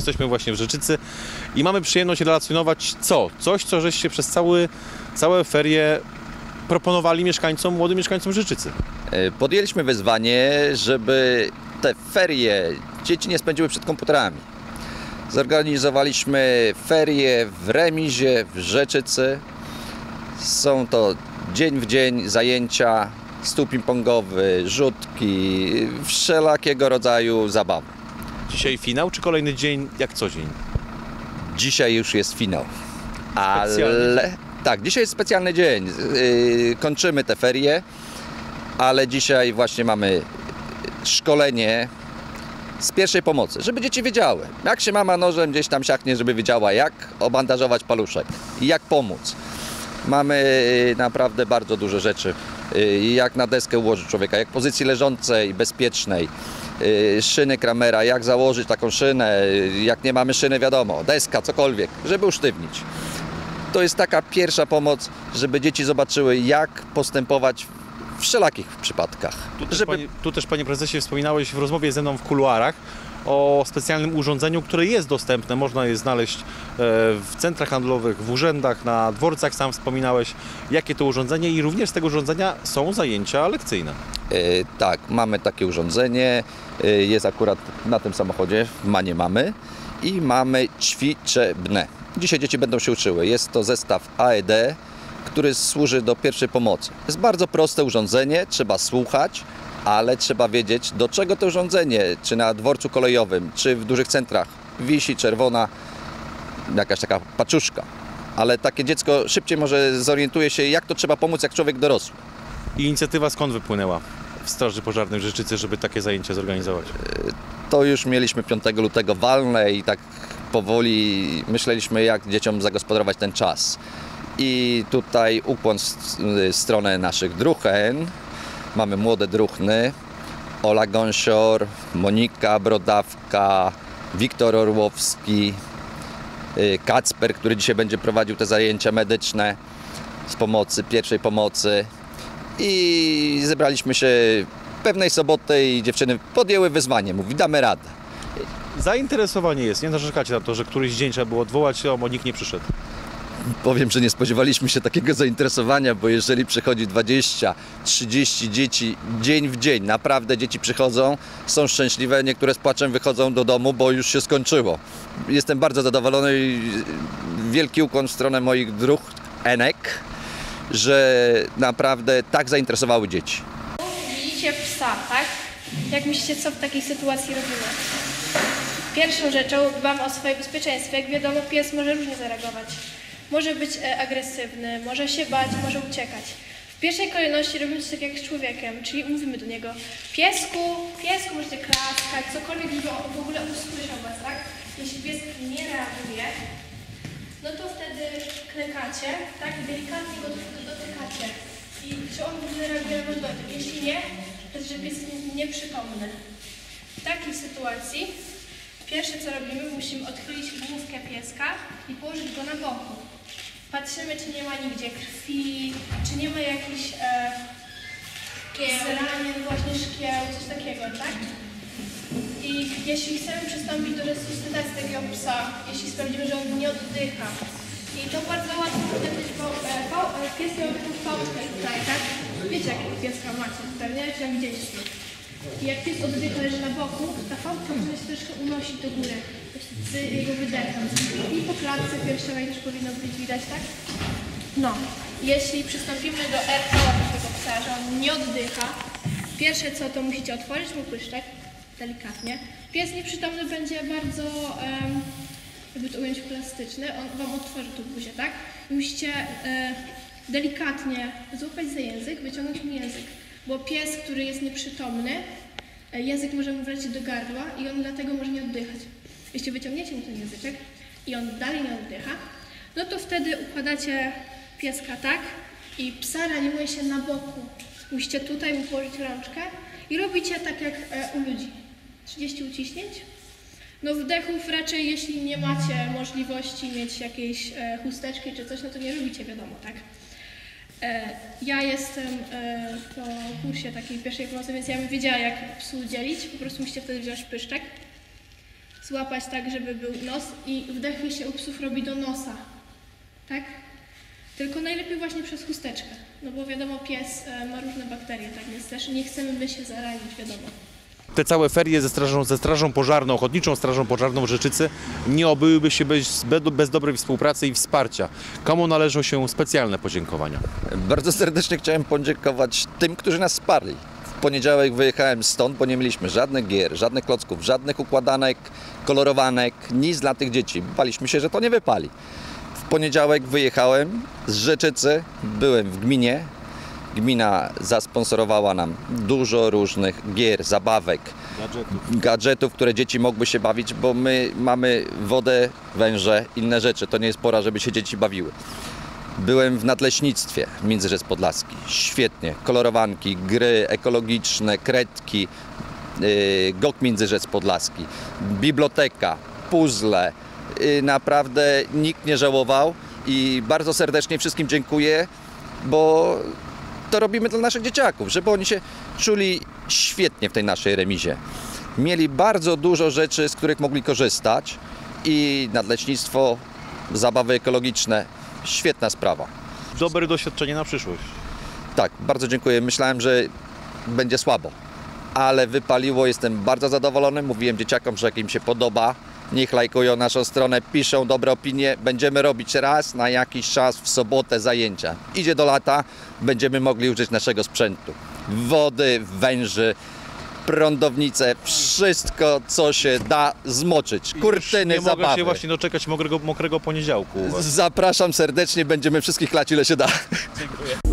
Jesteśmy właśnie w Rzeczycy i mamy przyjemność relacjonować coś, co żeście przez całe ferie proponowali młodym mieszkańcom Rzeczycy. Podjęliśmy wyzwanie, żeby te ferie dzieci nie spędziły przed komputerami. Zorganizowaliśmy ferie w remizie w Rzeczycy. Są to dzień w dzień zajęcia, stół ping-pongowy, rzutki, wszelakiego rodzaju zabawy. Dzisiaj finał, czy kolejny dzień jak co dzień? Dzisiaj już jest finał. Specjalny. Tak, dzisiaj jest specjalny dzień. Kończymy te ferie, ale dzisiaj właśnie mamy szkolenie z pierwszej pomocy, żeby dzieci wiedziały, jak się mama nożem gdzieś tam siachnie, żeby wiedziała, jak obandażować paluszek i jak pomóc. Mamy naprawdę bardzo dużo rzeczy, jak na deskę ułożyć człowieka, jak w pozycji leżącej, bezpiecznej, szyny Kramera, jak założyć taką szynę, jak nie mamy szyny, wiadomo, deska, cokolwiek, żeby usztywnić. To jest taka pierwsza pomoc, żeby dzieci zobaczyły, jak postępować w wszelakich przypadkach. Tu też, panie prezesie, wspominałeś w rozmowie ze mną w kuluarach o specjalnym urządzeniu, które jest dostępne. Można je znaleźć w centrach handlowych, w urzędach, na dworcach, sam wspominałeś, jakie to urządzenie i również z tego urządzenia są zajęcia lekcyjne. Tak, mamy takie urządzenie, jest akurat na tym samochodzie, w Manie mamy i mamy ćwiczebne. Dzisiaj dzieci będą się uczyły. Jest to zestaw AED, który służy do pierwszej pomocy. To jest bardzo proste urządzenie, trzeba słuchać, ale trzeba wiedzieć, do czego to urządzenie, czy na dworcu kolejowym, czy w dużych centrach wisi czerwona jakaś taka paczuszka. Ale takie dziecko szybciej może zorientuje się, jak to trzeba pomóc, jak człowiek dorosły. I inicjatywa skąd wypłynęła w Straży Pożarnej w Rzeczycy, żeby takie zajęcia zorganizować? To już mieliśmy 5 lutego walne i tak powoli myśleliśmy, jak dzieciom zagospodarować ten czas. I tutaj ukłon w stronę naszych druhen. Mamy młode druchny, Ola Gąsior, Monika Brodawka, Wiktor Orłowski, Kacper, który dzisiaj będzie prowadził te zajęcia medyczne z pomocy, pierwszej pomocy. I zebraliśmy się pewnej soboty i dziewczyny podjęły wyzwanie, mówi, damy radę. Zainteresowanie jest, nie narzekacie na to, że któryś dzień trzeba było odwołać, bo nikt nie przyszedł. Powiem, że nie spodziewaliśmy się takiego zainteresowania, bo jeżeli przychodzi 20-30 dzieci dzień w dzień, naprawdę dzieci przychodzą, są szczęśliwe, niektóre z płaczem wychodzą do domu, bo już się skończyło. Jestem bardzo zadowolony i wielki ukłon w stronę moich druhenek, że naprawdę tak zainteresowały dzieci. Widzicie psa, tak? Jak myślicie, co w takiej sytuacji robimy? Pierwszą rzeczą dbamy o swoje bezpieczeństwo. Jak wiadomo, pies może różnie zareagować. Może być agresywny, może się bać, może uciekać. W pierwszej kolejności robimy coś takiego jak z człowiekiem, czyli mówimy do niego: piesku, możecie klaskać, cokolwiek, żeby on w ogóle usłyszał was, tak? Jeśli pies nie reaguje, no to wtedy klękacie, tak? I delikatnie go dotykacie. I czy on w ogóle reaguje na wasz dotyk? Jeśli nie, to jest, że pies jest nieprzytomny. W takiej sytuacji pierwsze co robimy, musimy odchylić główkę pieska i położyć go na boku. Patrzymy, czy nie ma nigdzie krwi, czy nie ma jakichś zranień, właśnie szkieł, coś takiego, tak? I jeśli chcemy przystąpić do resuscytacji takiego psa, jeśli sprawdzimy, że on nie oddycha, i to bardzo łatwo wtedy, bo pies miał taką fałdkę tutaj, tak? Wiecie, jakiego pieska macie, pewnie, czy jak widzieliście. I jak pies oddycha, leży na boku, ta fałdka może się troszkę unosić do góry z jego wydechem. I po klatce piersiowej też powinno być widać, tak? No, jeśli przystąpimy do RKO takiego psa, że on nie oddycha, pierwsze co to musicie otworzyć mu pyszczek, delikatnie. Pies nieprzytomny będzie bardzo, jakby to ująć, plastyczny, on wam otworzy tu buzię, tak? I musicie delikatnie złapać za język, wyciągnąć mu język. Bo pies, który jest nieprzytomny, język może mu wlecieć do gardła i on dlatego może nie oddychać. Jeśli wyciągniecie mu ten języczek i on dalej nie oddycha, no to wtedy układacie pieska tak i psa reanimuje się na boku. Musicie tutaj mu położyć rączkę i robicie tak jak u ludzi. 30 uciśnięć. No wdechów raczej, jeśli nie macie możliwości mieć jakiejś chusteczki czy coś, no to nie robicie, wiadomo, tak? Ja jestem po kursie takiej pierwszej pomocy, więc ja bym wiedziała, jak psu udzielić. Po prostu musicie wtedy wziąć pyszczek, złapać tak, żeby był nos i wdechy się u psów robi do nosa, tak? Tylko najlepiej właśnie przez chusteczkę, no bo wiadomo, pies ma różne bakterie, tak więc też nie chcemy my się zarazić, wiadomo. Te całe ferie ze strażą pożarną, Ochotniczą Strażą Pożarną w Rzeczycy nie obyłyby się bez dobrej współpracy i wsparcia. Komu należą się specjalne podziękowania? Bardzo serdecznie chciałem podziękować tym, którzy nas wsparli. W poniedziałek wyjechałem stąd, bo nie mieliśmy żadnych gier, żadnych klocków, żadnych układanek, kolorowanek, nic dla tych dzieci. Baliśmy się, że to nie wypali. W poniedziałek wyjechałem z Rzeczycy, byłem w gminie. Gmina zasponsorowała nam dużo różnych gier, zabawek, gadżetów, które dzieci mogły się bawić, bo my mamy wodę, węże, inne rzeczy. To nie jest pora, żeby się dzieci bawiły. Byłem w nadleśnictwie Międzyrzec Podlaski. Świetnie. Kolorowanki, gry ekologiczne, kredki, GOK Międzyrzec Podlaski, biblioteka, puzzle. Naprawdę nikt nie żałował i bardzo serdecznie wszystkim dziękuję, bo to robimy dla naszych dzieciaków, żeby oni się czuli świetnie w tej naszej remizie. Mieli bardzo dużo rzeczy, z których mogli korzystać i nadleśnictwo, zabawy ekologiczne. Świetna sprawa. Dobre doświadczenie na przyszłość. Tak, bardzo dziękuję. Myślałem, że będzie słabo, ale wypaliło. Jestem bardzo zadowolony. Mówiłem dzieciakom, że jak im się podoba, niech lajkują naszą stronę, piszą dobre opinie. Będziemy robić raz na jakiś czas w sobotę zajęcia. Idzie do lata, będziemy mogli użyć naszego sprzętu. Wody, węży, prądownice, wszystko co się da zmoczyć. Kurtyny, nie mogę zabawy. się właśnie doczekać mokrego poniedziałku u was. Zapraszam serdecznie, będziemy wszystkich klać ile się da. Dziękuję.